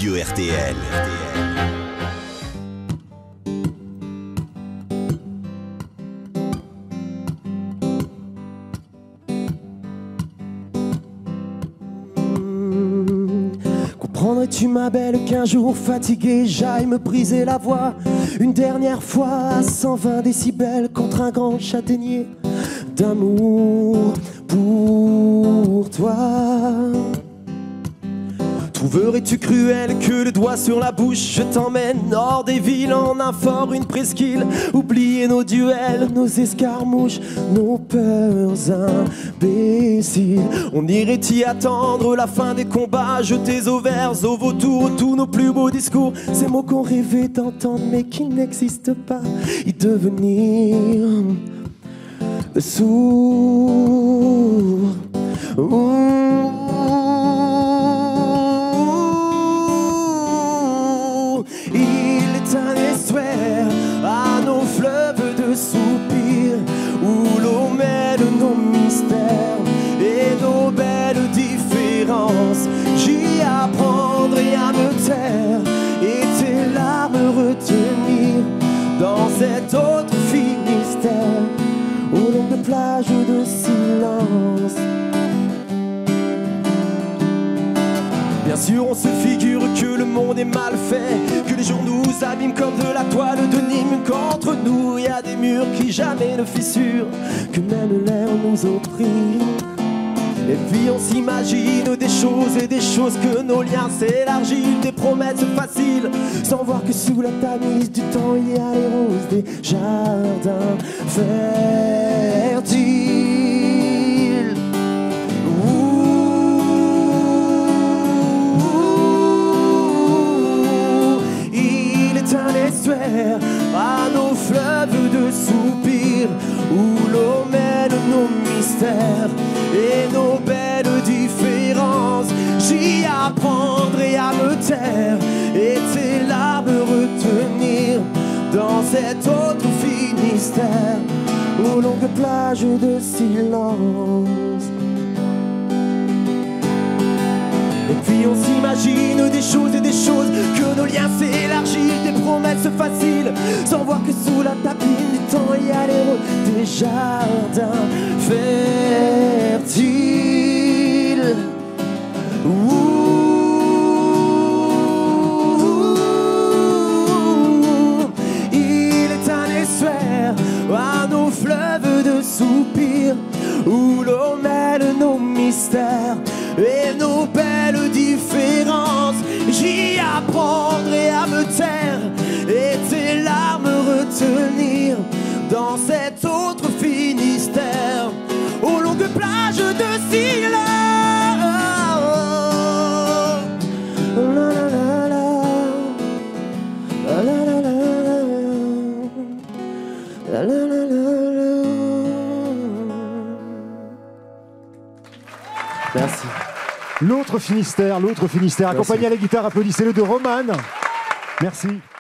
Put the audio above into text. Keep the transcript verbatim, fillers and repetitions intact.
Radio R T L. Comprendrais-tu ma belle qu'un jour fatigué j'aille me briser la voix une dernière fois à cent vingt décibels contre un grand châtaignier d'amour pour toi? Trouverais-tu cruel que le doigt sur la bouche je t'emmène hors des villes en un fort, une presqu'île? Oublier nos duels, nos escarmouches, nos peurs imbéciles. On irait y attendre la fin des combats, jeter aux vers, aux vautours, tous nos plus beaux discours. Ces mots qu'on rêvait d'entendre mais qui n'existent pas, y devenir sourds. Mmh. Il est un estuaire à nos fleuves de soupirs où l'eau mêle nos mystères et nos belles différences. J'y apprendrai à me taire et tes larmes retenir dans cet autre Finistère aux longues plages de silence. Bien sûr on se figure que le monde est mal fait, que les jours nous abîment comme de la toile de Nîmes, qu'entre nous il y a des murs qui jamais ne fissurent, que même l'air nous opprime. Et puis on s'imagine des choses et des choses, que nos liens s'élargissent, des promesses faciles, sans voir que sous la tamise du temps il y a les roses des jardins fertiles. Un estuaire à nos fleuves de soupirs où l'eau mêle nos mystères et nos belles différences. J'y apprendrai à me taire et tes larmes retenir dans cet autre Finistère aux longues plages de silence. Et puis on s'imagine des choses et des choses, que nos liens s'élargissent, des promesses faciles, sans voir que sous la tapine du temps il y a les roses des jardins fertiles. Ouh. Il est un estuaire à nos fleuves de soupirs où l'eau mêle nos mystères et nos belles différences. J'y apprendrai à me taire et tes larmes retenir dans cet autre Finistère aux longues plages de silence. La la la la, la la la la, la la la la. Merci. L'autre Finistère, l'autre Finistère, accompagné à la guitare, applaudissez-le, de Roman. Merci.